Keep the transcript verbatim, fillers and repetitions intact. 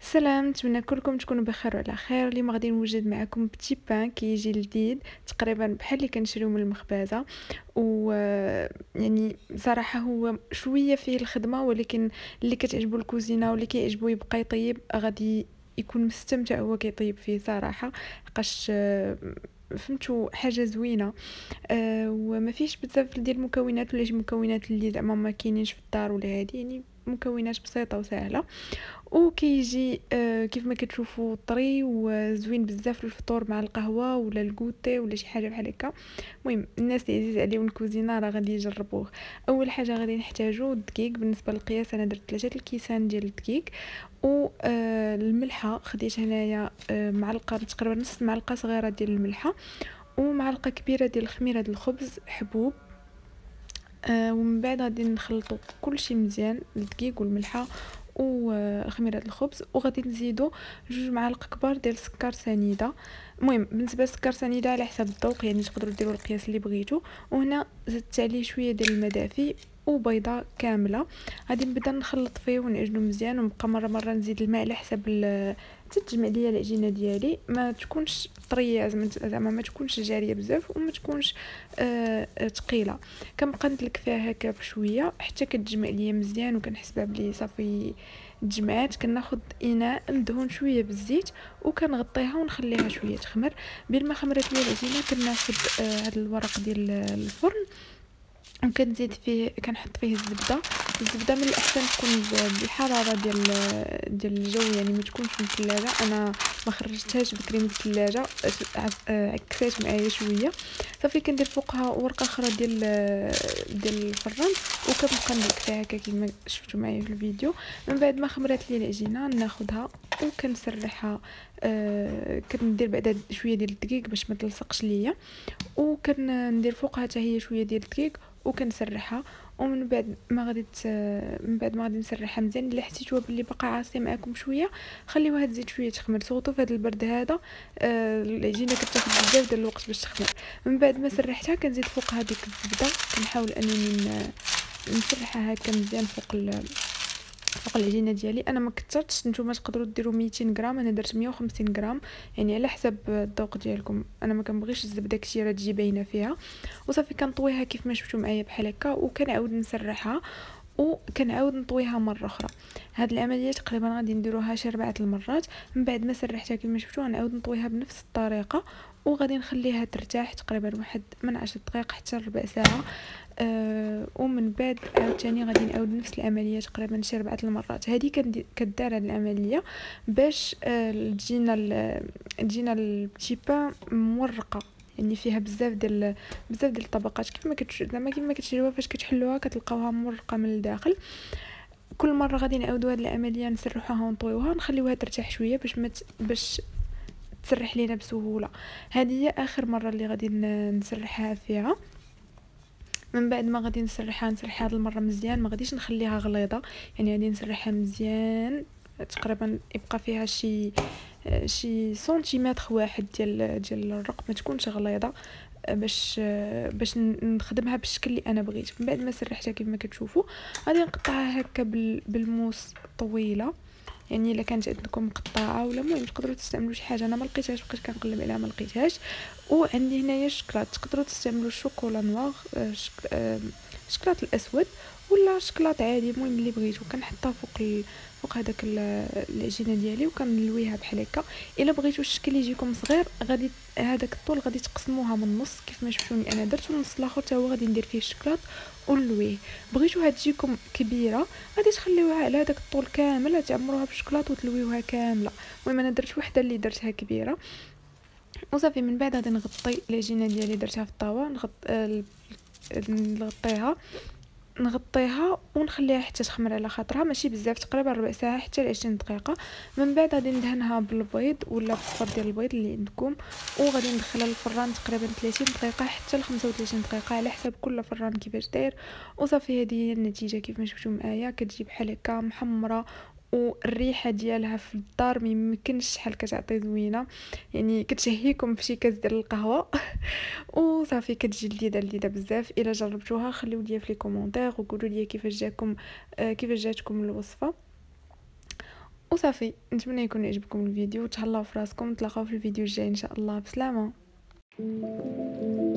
سلام، نتمنى كلكم تكونوا بخير وعلى خير. اليوم غادي نوجد معكم بتي بان كيجي لذيذ تقريبا بحال اللي كنشريو من المخبزه. و يعني صراحه هو شويه فيه الخدمه، ولكن اللي كتعجبو الكوزينه واللي كيعجبو يبقى يطيب غادي يكون مستمتع هو كيطيب فيه صراحه. لقاش فهمتوا حاجه زوينه. أه وما فيش بزاف ديال المكونات ولا شي مكونات اللي زعما ما كاينينش في الدار ولا هادي، يعني مكونات بسيطه وسهله. وكيجي آه كيف ما كتشوفوا طري وزوين بزاف للفطور مع القهوه ولا الكوتي ولا شي حاجه بحال هكا. المهم الناس اللي عزيز عليهم الكوزينه راه غادي يجربوه. اول حاجه غادي نحتاجو الدقيق. بالنسبه للقياس انا درت ثلاثة الكيسان ديال الدقيق. و آه الملحه خديت هنايا آه معلقه تقريبا نص معلقه صغيره ديال الملحه، ومعلقه كبيره ديال الخميره ديال الخبز حبوب. آه ومن بعد غادي نخلطوا كلشي مزيان، الدقيق والملحه وخميره الخبز، وغادي نزيدو جوج معالق كبار ديال السكر سنيده. المهم بالنسبه للسكر سنيده على حسب الذوق، يعني تقدروا ديروا القياس اللي بغيتو. وهنا زدت عليه شويه ديال الماء دافي وبيضه كامله. غادي نبدا نخلط فيه ونعجنو مزيان، ونبقى مره مره نزيد الماء على حسب تتجمع ليا العجينه ديالي، ما تكونش طريه زعما ما تكونش جاريه بزاف وما تكونش آه ثقيله. كنبقى ندلك فيها هكا بشويه حتى كتجمع ليا مزيان، وكنحسبها بلي صافي تجمعات. كناخذ اناء ندهن شويه بالزيت وكنغطيها ونخليها شويه تخمر. بين ما خمرت ليا العجينه كناخذ آه هذا الورق ديال الفرن وكنزيد فيه كنحط فيه الزبده. الزبده من الاحسن تكون بالحراره ديال ديال الجو، يعني ما تكونش من الثلاجه. انا ما خرجتهاش بكري من الثلاجه، عكسات معايا شويه. صافي كندير فوقها ورقه اخرى ديال ديال الفران وكنبقى ندلك فيها هكا كيما شفتوا معايا في الفيديو. من بعد ما خمرات لي العجينه ناخذها وكنسرحها. آه كندير بعدا شويه ديال الدقيق باش ما تلصقش ليا، وكندير فوقها حتى هي شويه ديال الدقيق وكنسرحها. ومن بعد ما غادي من بعد ما غادي نسرحها مزيان، الا حسيتوها باللي باقا عاصيه معاكم شويه خليوها تزيد شويه تخمر. سورتو في هذا البرد هذا آه العجينه كتاخذ بزاف ديال الوقت باش تخمر. من بعد ما سرحتها كنزيد فوقها ديك الزبده، كنحاول انني نسرحها هكا مزيان فوق فوق العجينه ديالي. انا ما كثرتش، نتوما تقدروا ديروا ميتين غرام، انا درت مية وخمسين غرام، يعني على حسب الذوق ديالكم. انا ما كنبغيش الزبده كثيره تجي باينه فيها. وصافي كنطويها كيف ما شفتوا معايا بحال هكا، وكنعاود نسرحها وكنعاود نطويها مره اخرى. هاد العمليه تقريبا غادي نديروها شي اربعه المرات. من بعد ما سرحتها كيف ما شفتوا غنعاود نطويها بنفس الطريقه، وغادي نخليها ترتاح تقريبا واحد من عشر دقائق حتى ربع ساعه. أه ومن بعد عاوتاني غادي نعاود نفس العمليه تقريبا شي اربعه المرات. هذه كدار هاد العمليه باش أه تجينا تجينا البتي بان مورقه، يعني فيها بزاف ديال بزاف ديال الطبقات كيف ما كتش زعما كيما كتشريوها فاش كتحلوها كتلقاوها مورقه من الداخل. كل مره غادي نعاودوا هاد العمليه نسرحوها ونطويوها نخليوها ترتاح شويه باش ما باش تسرح لينا بسهوله. هذه هي اخر مره اللي غادي نسرحها فيها. من بعد ما غادي نسرحها نسرحها هاد المره مزيان، ما غاديش نخليها غليظه، يعني غادي نسرحها مزيان تقريبا يبقى فيها شي شي سنتيمتر واحد ديال ديال الرق، ما تكونش غليظه باش باش نخدمها بالشكل اللي انا بغيت. من بعد ما سرحتها كيف ما كتشوفوا غادي نقطعها هكا بالموس طويله، يعني الا كانت عندكم مقطعه ولا المهم تقدروا تستعملوا شي حاجه. انا ما لقيتهاش بقيت كنقلب عليها ما لقيتهاش. وعندي هنايا الشكلاط، تقدروا تستعملوا الشوكولا نوار الشكلاط الاسود ولا شكلاط عادي، المهم اللي بغيتو. كنحطها فوق ال... فوق هذاك العجينه ديالي وكنلويها بحال هكا. الا بغيتو الشكل يجيكم صغير غادي هذاك الطول غادي تقسموها من النص كيف ما شفتوني انا درت، والنص الاخر حتى هو غادي ندير فيه الشكلاط ونلويه. بغيتوها تجيكم كبيره غادي تخليوها على هذاك الطول كامل تعمروها بالشكلاط وتلويوها كامله. المهم انا درت وحده اللي درتها كبيره. وصافي من بعد غادي نغطي العجينه ديالي درتها في الطاوه نغط آه... نغطيها نغطيها ونخليها حتى تخمر على خاطرها ماشي بزاف، تقريبا ربع ساعه حتى ل عشرين دقيقه. من بعد غادي ندهنها بالبيض ولا بالصفر ديال البيض اللي عندكم، وغادي ندخلها للفران تقريبا ثلاثين دقيقه حتى ل خمسة وثلاثين دقيقه على حسب كل فران كيفاش داير. وصافي هذه هي النتيجه كيف ما شفتوا معايا، كتجي بحال هكا محمره، والريحه ديالها في الدار ما يمكنش شحال كتعطي زوينه، يعني كتشهيكم في شي كاس ديال القهوه. وصافي كتجي لذيذه لذيذه بزاف. الا جربتوها خليو لي في لي كومونتير وقولوا لي كيفاش جاكم آه كيفاش جاتكم الوصفه. وصافي، نتمنى يكون يعجبكم الفيديو، تهلاو في راسكم، نتلاقاو في الفيديو الجاي ان شاء الله. بسلامه.